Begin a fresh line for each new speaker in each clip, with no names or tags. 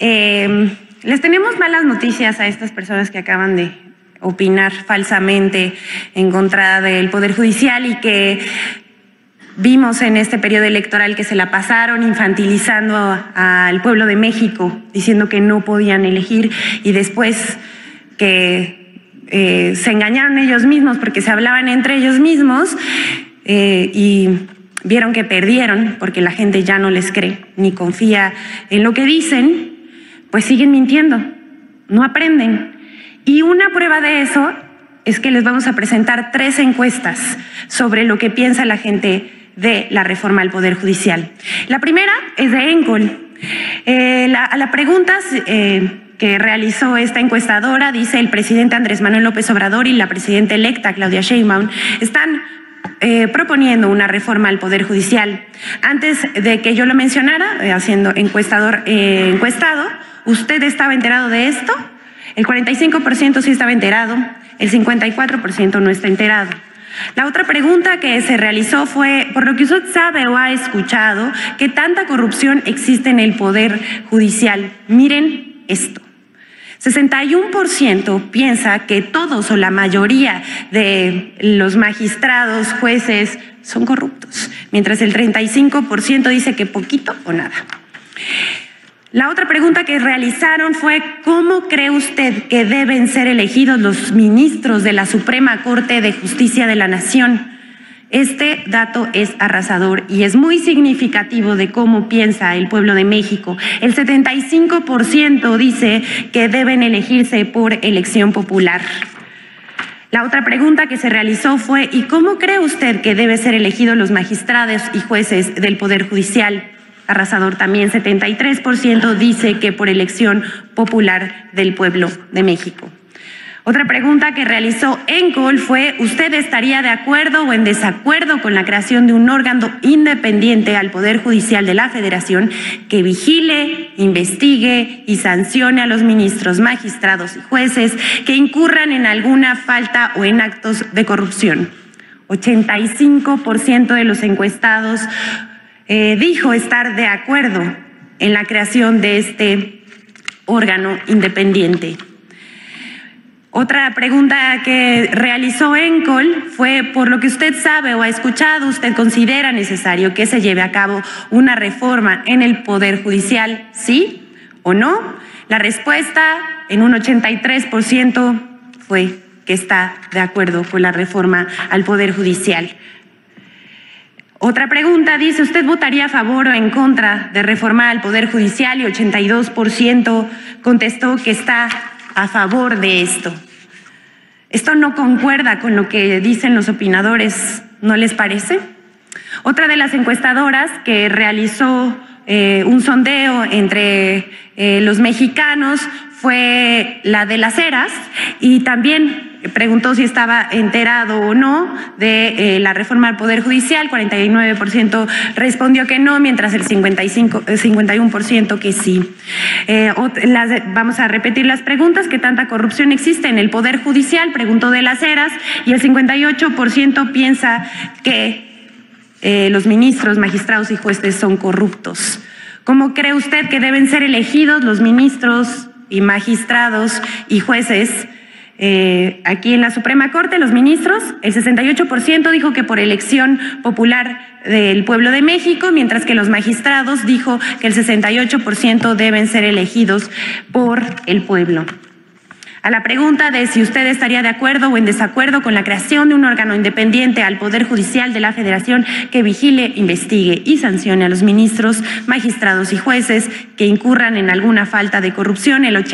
Les tenemos malas noticias a estas personas que acaban de opinar falsamente en contra del Poder Judicial y que vimos en este periodo electoral que se la pasaron infantilizando al pueblo de México, diciendo que no podían elegir, y después que se engañaron ellos mismos porque se hablaban entre ellos mismos y vieron que perdieron porque la gente ya no les cree ni confía en lo que dicen, pues siguen mintiendo, no aprenden. Y una prueba de eso es que les vamos a presentar 3 encuestas sobre lo que piensa la gente de la reforma al Poder Judicial. La primera es de ENCOL. A la pregunta que realizó esta encuestadora, dice: el presidente Andrés Manuel López Obrador y la presidenta electa Claudia Sheinbaum están proponiendo una reforma al Poder Judicial. Antes de que yo lo mencionara, haciendo encuestado, ¿usted estaba enterado de esto? El 45% sí estaba enterado, el 54% no está enterado. La otra pregunta que se realizó fue: por lo que usted sabe o ha escuchado, ¿qué tanta corrupción existe en el Poder Judicial? Miren esto. 61% piensa que todos o la mayoría de los magistrados, jueces, son corruptos, mientras el 35% dice que poquito o nada. La otra pregunta que realizaron fue: ¿cómo cree usted que deben ser elegidos los ministros de la Suprema Corte de Justicia de la Nación? Este dato es arrasador y es muy significativo de cómo piensa el pueblo de México. El 75% dice que deben elegirse por elección popular. La otra pregunta que se realizó fue: ¿y cómo cree usted que deben ser elegidos los magistrados y jueces del Poder Judicial? Arrasador también, 73% dice que por elección popular del pueblo de México. Otra pregunta que realizó ENCOL fue: ¿usted estaría de acuerdo o en desacuerdo con la creación de un órgano independiente al Poder Judicial de la Federación que vigile, investigue y sancione a los ministros, magistrados y jueces que incurran en alguna falta o en actos de corrupción? 85% de los encuestados dijo estar de acuerdo en la creación de este órgano independiente. Otra pregunta que realizó ENCOL fue: por lo que usted sabe o ha escuchado, ¿usted considera necesario que se lleve a cabo una reforma en el Poder Judicial, sí o no? La respuesta en un 83% fue que está de acuerdo con la reforma al Poder Judicial. Otra pregunta dice: ¿usted votaría a favor o en contra de reformar al Poder Judicial? Y 82% contestó que está a favor de esto. Esto no concuerda con lo que dicen los opinadores, ¿no les parece? Otra de las encuestadoras que realizó un sondeo entre los mexicanos fue la de Las Heras, y también preguntó si estaba enterado o no de la reforma al Poder Judicial. 49% respondió que no, mientras el 51% que sí. Vamos a repetir las preguntas. ¿Qué tanta corrupción existe en el Poder Judicial? Preguntó de Las Heras, y el 58% piensa que los ministros, magistrados y jueces son corruptos. ¿Cómo cree usted que deben ser elegidos los ministros y magistrados y jueces aquí en la Suprema Corte, los ministros? El 68% dijo que por elección popular del pueblo de México, mientras que los magistrados dijo que el 68% deben ser elegidos por el pueblo. A la pregunta de si usted estaría de acuerdo o en desacuerdo con la creación de un órgano independiente al Poder Judicial de la Federación que vigile, investigue y sancione a los ministros, magistrados y jueces que incurran en alguna falta de corrupción, el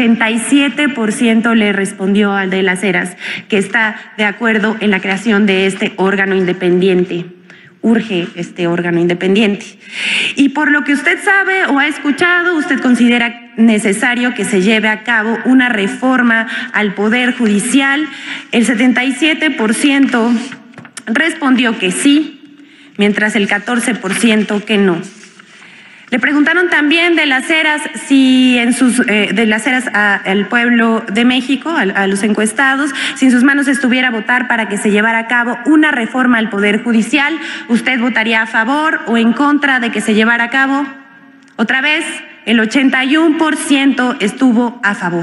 87% le respondió al de Las Heras que está de acuerdo en la creación de este órgano independiente. Urge este órgano independiente. Y por lo que usted sabe o ha escuchado, ¿usted considera necesario que se lleve a cabo una reforma al Poder Judicial? El 77% respondió que sí, mientras el 14% que no. Le preguntaron también de Las Heras si de Las Heras al pueblo de México, a los encuestados, si en sus manos estuviera votar para que se llevara a cabo una reforma al Poder Judicial, ¿usted votaría a favor o en contra de que se llevara a cabo? Otra vez, el 81% estuvo a favor.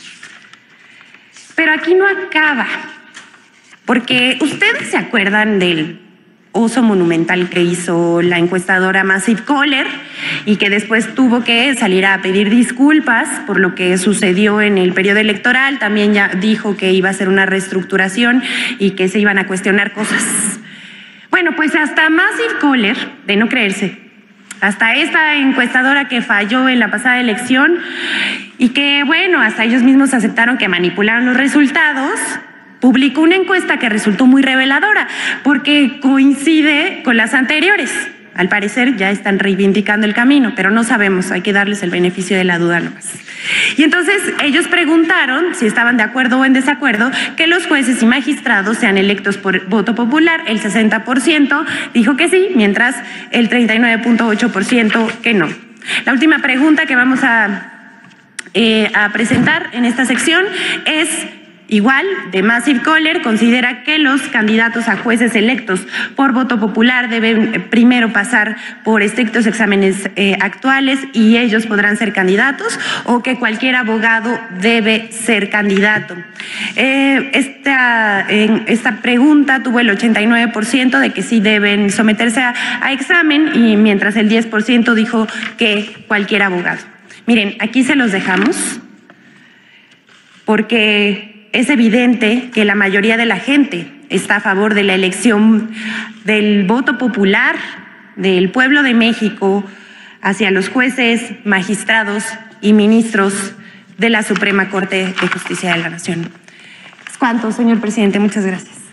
Pero aquí no acaba, porque ustedes se acuerdan del oso monumental que hizo la encuestadora Massive Caller y que después tuvo que salir a pedir disculpas por lo que sucedió en el periodo electoral. También ya dijo que iba a hacer una reestructuración y que se iban a cuestionar cosas. Bueno, pues hasta Massive Caller, de no creerse, hasta esta encuestadora que falló en la pasada elección y que, bueno, hasta ellos mismos aceptaron que manipularon los resultados, publicó una encuesta que resultó muy reveladora porque coincide con las anteriores. Al parecer ya están reivindicando el camino, pero no sabemos, hay que darles el beneficio de la duda nomás. Y entonces ellos preguntaron si estaban de acuerdo o en desacuerdo que los jueces y magistrados sean electos por voto popular. El 60% dijo que sí, mientras el 39.8% que no. La última pregunta que vamos a presentar en esta sección es igual, de Massive Caller. Considera que los candidatos a jueces electos por voto popular deben primero pasar por estrictos exámenes actuales y ellos podrán ser candidatos, o que cualquier abogado debe ser candidato. Esta pregunta tuvo el 89% de que sí deben someterse a examen, y mientras el 10% dijo que cualquier abogado. Miren, aquí se los dejamos porque es evidente que la mayoría de la gente está a favor de la elección del voto popular del pueblo de México hacia los jueces, magistrados y ministros de la Suprema Corte de Justicia de la Nación. Es cuanto, señor presidente. Muchas gracias.